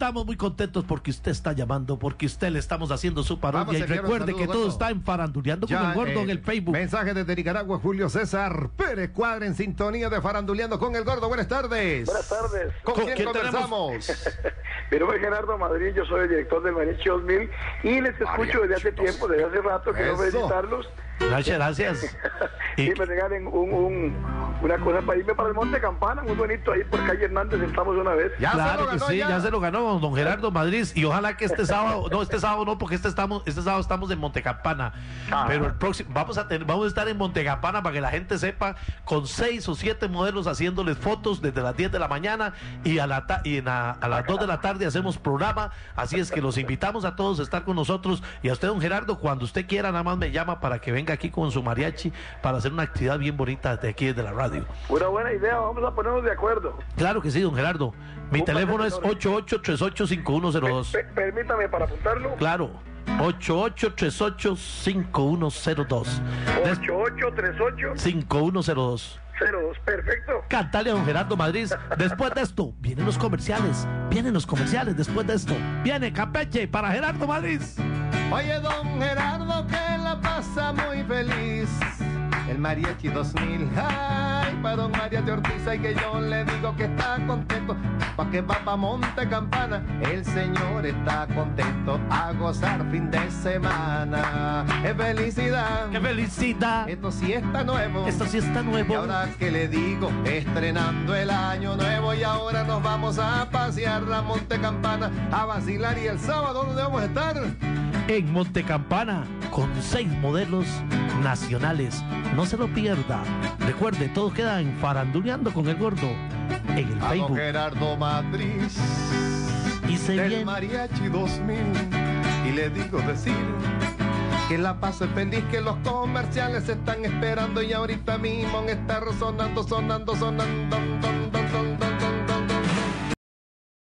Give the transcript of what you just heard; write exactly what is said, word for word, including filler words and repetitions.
Estamos muy contentos porque usted está llamando, porque usted le estamos haciendo su parodia. Y recuerde que todo está en Faranduleando con el Gordo eh, en el Facebook. Mensaje desde Nicaragua, Julio César Pérez Cuadra en sintonía de Faranduleando con el Gordo. Buenas tardes. Buenas tardes. ¿Con, ¿Con quién, quién conversamos? Mi nombre es Gerardo Madrid, yo soy el director del Mariachi dos mil y les escucho desde hace tiempo, desde hace rato, quiero felicitarlos. Gracias, gracias. Y, y me regalen un, un, una cosa para irme para el Monte Campana, muy bonito, ahí por calle Hernández, estamos una vez. Ya claro que sí, ya. ya se lo ganó don Gerardo Madrid, y ojalá que este sábado, no, este sábado no, porque este estamos, este sábado estamos en Monte Campana, ah. pero el próximo, vamos a tener, vamos a estar en Monte Campana para que la gente sepa, con seis o siete modelos haciéndoles fotos desde las diez de la mañana, y a, la ta y en a, a las dos de la tarde hacemos programa, así es que los invitamos a todos a estar con nosotros, y a usted don Gerardo, cuando usted quiera, nada más me llama para que venga aquí con su mariachi para hacer una actividad bien bonita de aquí desde la radio. Una buena idea, vamos a ponernos de acuerdo. Claro que sí, don Gerardo. Mi Un teléfono es ocho ocho tres ocho cinco uno cero dos. Per, per, permítame para apuntarlo. Claro, ocho ocho tres ocho cinco uno cero dos. ocho ocho tres ocho cinco uno cero dos. cero dos, perfecto. Cantale a don Gerardo Madrid. Después de esto, vienen los comerciales. Vienen los comerciales después de esto. Viene Campeche para Gerardo Madrid. Oye, don Gerardo, que la pasa muy feliz. El Mariachi dos mil, ay, para don Mariachi Ortiz, y que yo le digo que está contento, pa' que va pa' Monte Campana, el señor está contento a gozar fin de semana. ¡Qué felicidad! ¡Qué felicidad! Esto sí está nuevo. Esto sí está nuevo. Y ahora que le digo, estrenando el año nuevo, y ahora nos vamos a pasear a Monte Campana, a vacilar. Y el sábado, ¿dónde vamos a estar? En Monte Campana, con seis modelos nacionales. No se lo pierda. Recuerde, todo queda en Faranduleando con el Gordo en el a Facebook. Don Gerardo Madrid y se del viene Mariachi dos mil. Y le digo decir que la pase feliz, que los comerciales se están esperando, y ahorita mismo estar sonando, sonando, sonando, don, don, don, don, don.